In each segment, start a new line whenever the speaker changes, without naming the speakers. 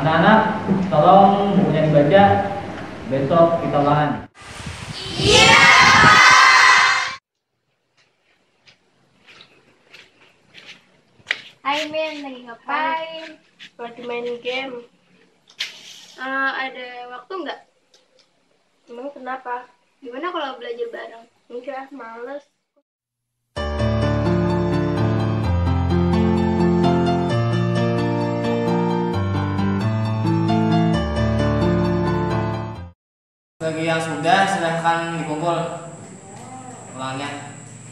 Anak-anak, tolong bukunya dibaca. Besok kita ulangan.
Hai Min, lagi ngapain?
Lagi main game.
Ada waktu nggak?
Emang kenapa?
Gimana kalau belajar bareng?
Enggak, males.
Bagi yang sudah, silahkan dikumpul ulangnya.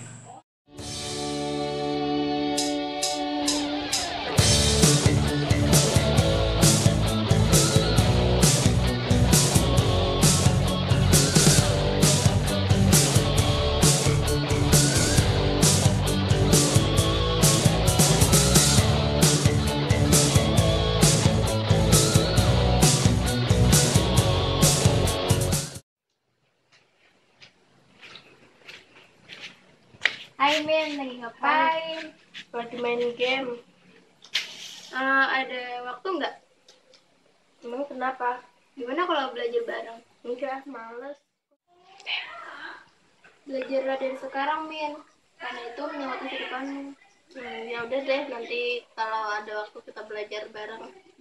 Hai Min, lagi ngapain?
Lagi main game.
Ada waktu nggak?
Emang kenapa?
Gimana kalau belajar bareng?
Enggak, males.
Belajarlah dari sekarang Min, karena itu menyangkut masa depanmu.
Ya udah deh, nanti kalau ada waktu kita belajar bareng.